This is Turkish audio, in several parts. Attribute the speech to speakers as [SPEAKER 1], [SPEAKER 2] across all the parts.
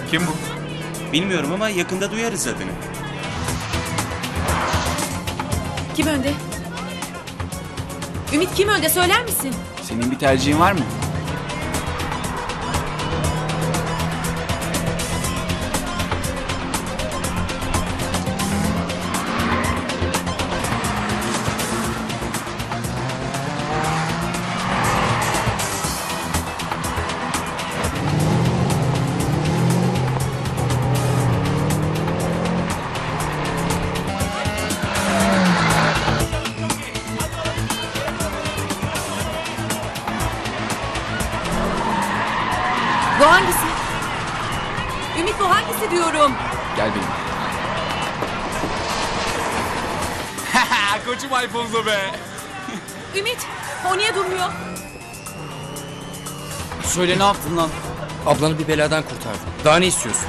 [SPEAKER 1] Kim bu?
[SPEAKER 2] Bilmiyorum ama yakında duyarız adını.
[SPEAKER 3] Kim önde? Ümit kim önde söyler misin?
[SPEAKER 4] Senin bir tercihin var mı?
[SPEAKER 3] Bu hangisi? Ümit bu hangisi diyorum.
[SPEAKER 4] Gel benimle.
[SPEAKER 1] Koçum Alfonso be.
[SPEAKER 3] Ümit o niye durmuyor?
[SPEAKER 4] Söyle ne yaptın lan?
[SPEAKER 5] Ablanı bir beladan kurtardım. Daha ne istiyorsun?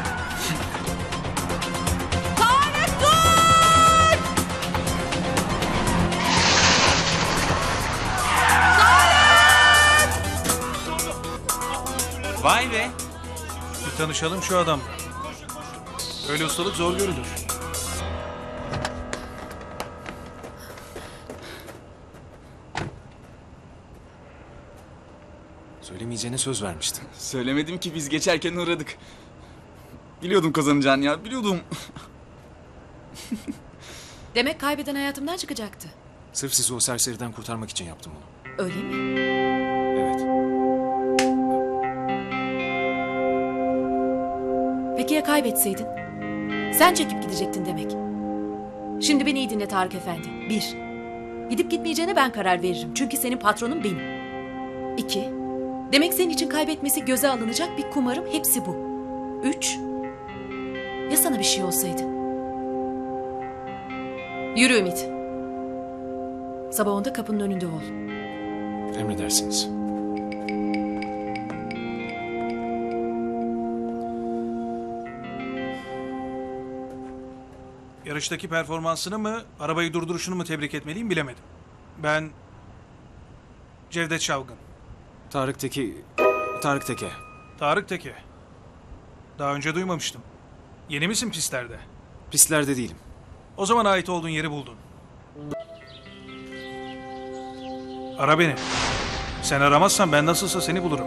[SPEAKER 3] Tarık dur!
[SPEAKER 2] Vay be.
[SPEAKER 1] Bir tanışalım şu adamla. Öyle ustalık zor görülür.
[SPEAKER 6] Söylemeyeceğine söz vermiştin.
[SPEAKER 4] Söylemedim ki, biz geçerken uğradık. Biliyordum kazanacağını ya, biliyordum.
[SPEAKER 3] Demek kaybeden hayatımdan çıkacaktı.
[SPEAKER 6] Sırf sizi o serseriden kurtarmak için yaptım bunu.
[SPEAKER 3] Öyle mi?
[SPEAKER 6] Evet.
[SPEAKER 3] Peki ya kaybetseydin? Sen çekip gidecektin demek. Şimdi beni iyi dinle Tarık Efendi. 1. Gidip gitmeyeceğine ben karar veririm. Çünkü senin patronun benim. 2. Demek senin için kaybetmesi göze alınacak bir kumarım. Hepsi bu. 3. Ya sana bir şey olsaydı? Yürü Ümit. Sabah 10'da kapının önünde ol.
[SPEAKER 6] Emredersiniz.
[SPEAKER 1] Yarıştaki performansını mı, arabayı durduruşunu mu tebrik etmeliyim bilemedim. Ben Cevdet Şavgın.
[SPEAKER 6] Tarık Teke.
[SPEAKER 1] Tarık Teke. Daha önce duymamıştım. Yeni misin pistlerde?
[SPEAKER 6] Pistlerde değilim.
[SPEAKER 1] O zaman ait olduğun yeri buldun. Ara beni. Sen aramazsan ben nasılsa seni bulurum.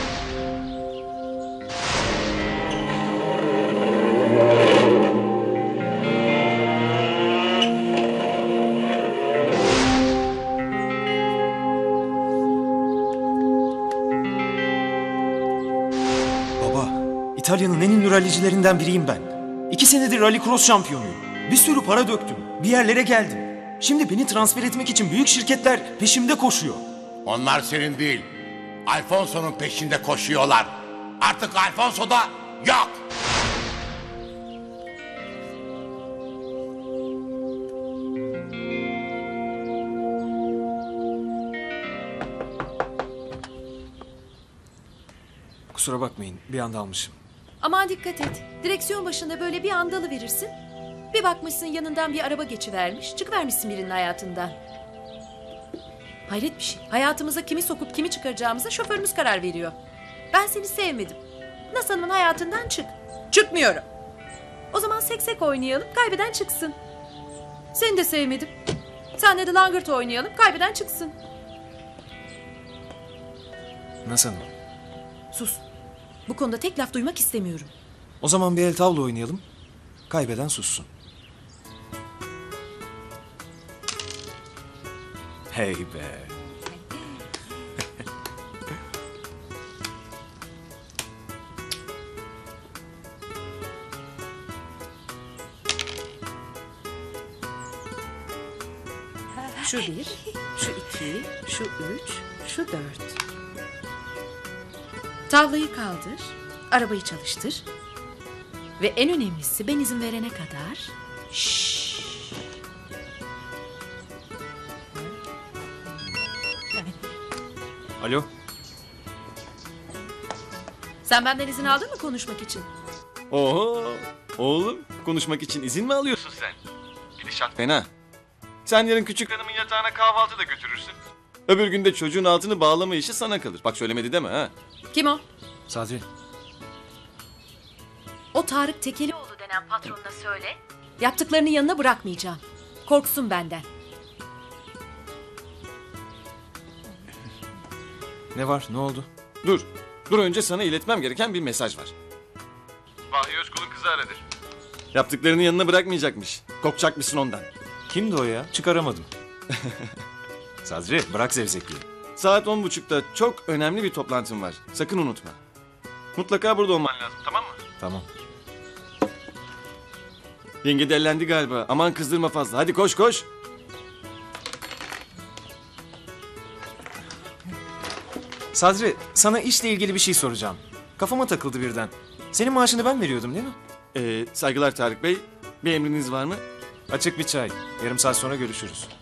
[SPEAKER 7] Baba, İtalya'nın en ünlü rallicilerinden biriyim ben. 2 senedir rally cross şampiyonuyum. Bir sürü para döktüm. Bir yerlere geldim. Şimdi beni transfer etmek için büyük şirketler peşimde koşuyor.
[SPEAKER 8] Onlar senin değil, Alfonso'nun peşinde koşuyorlar. Artık Alfonso da yok.
[SPEAKER 6] Kusura bakmayın, bir anda almışım.
[SPEAKER 3] Aman dikkat et. Direksiyon başında böyle bir andalı verirsin. Bir bakmışsın yanından bir araba geçivermiş. Çıkıvermişsin birinin hayatından. Hayret bir şey. Hayatımıza kimi sokup kimi çıkaracağımıza şoförümüz karar veriyor. Ben seni sevmedim. NASA'nın hayatından çık. Çıkmıyorum. O zaman seksek oynayalım, kaybeden çıksın. Seni de sevmedim. Senle de langırt oynayalım, kaybeden çıksın.
[SPEAKER 6] Nasıl hanım?
[SPEAKER 3] Sus. Bu konuda tek laf duymak istemiyorum.
[SPEAKER 6] O zaman bir el tavla oynayalım. Kaybeden sussun. Hey be.
[SPEAKER 3] Şu 1, şu 2, şu 3, şu 4. Tavlayı kaldır, arabayı çalıştır. Ve en önemlisi ben izin verene kadar... Şşş.
[SPEAKER 6] Alo.
[SPEAKER 3] Sen benden izin aldın mı konuşmak için?
[SPEAKER 9] Oho! Oğlum, konuşmak için izin mi alıyorsun sen? Gidişat fena. Sen yarın küçük hanımın yatağına kahvaltı da götürürsün. Öbür günde çocuğun altını bağlama işi sana kalır. Bak söylemedi deme ha.
[SPEAKER 3] Kim o?
[SPEAKER 6] Sadri.
[SPEAKER 3] O Tarık Tekelioğlu denen patronuna söyle. Yaptıklarını yanına bırakmayacağım. Korksun benden.
[SPEAKER 6] Ne var? Ne oldu?
[SPEAKER 9] Dur. Dur önce sana iletmem gereken bir mesaj var. Vahiy Özkul'un kızı aradı. Yaptıklarını yanına bırakmayacakmış. Korkacak mısın ondan?
[SPEAKER 6] Kimdi o ya? Çıkaramadım. Sadri bırak zevzekliği.
[SPEAKER 9] Saat 10.30'da çok önemli bir toplantım var. Sakın unutma. Mutlaka burada olman lazım, tamam mı?
[SPEAKER 6] Tamam.
[SPEAKER 9] Yenge dellendi galiba. Aman kızdırma fazla. Hadi koş koş.
[SPEAKER 6] Sadri sana işle ilgili bir şey soracağım. Kafama takıldı birden. Senin maaşını ben veriyordum değil mi?
[SPEAKER 9] Saygılar Tarık Bey. Bir emriniz var mı?
[SPEAKER 6] Açık bir çay. Yarım saat sonra görüşürüz.